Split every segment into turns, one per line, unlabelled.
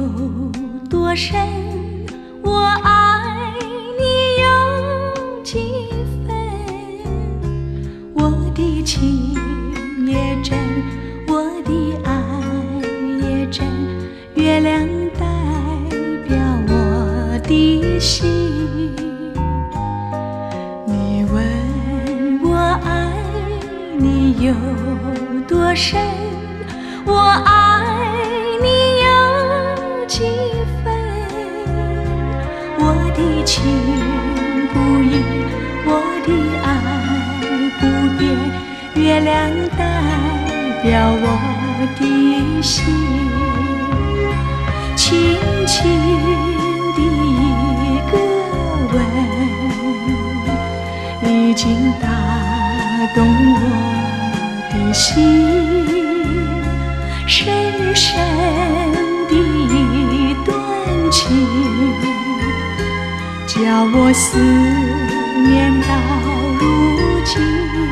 多深，我爱你有几分？我的情也真，我的爱也真，月亮代表我的心。你问我爱你有多深，我爱你有几分？我的情不移，我的爱不变，月亮代表我的心。轻轻的一个吻，已经打动我的心。深深的一段情，叫我思念到如今。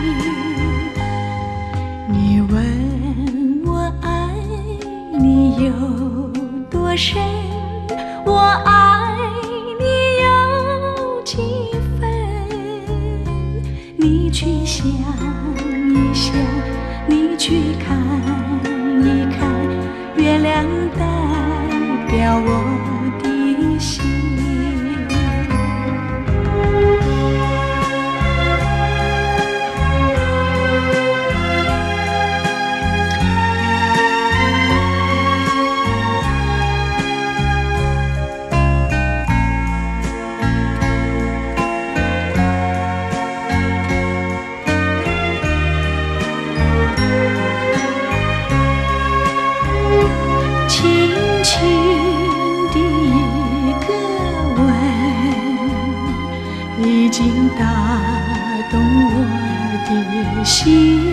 你问我爱你有多深，我爱你有几分？你去想一想，你去看一看，月亮代表我的心。已经打动我的心，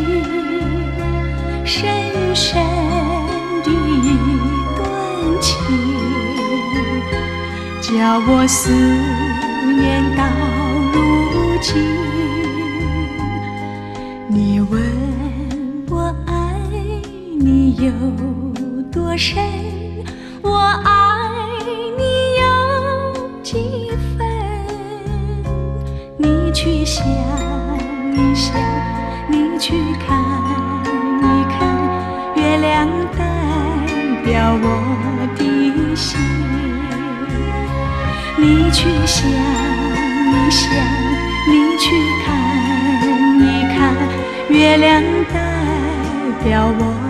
深深的一段情，叫我思念到如今。你问我爱你有多深，我爱你有几分？你去想一想，你去看一看，月亮代表我的心。你去想一想，你去看一看，月亮代表我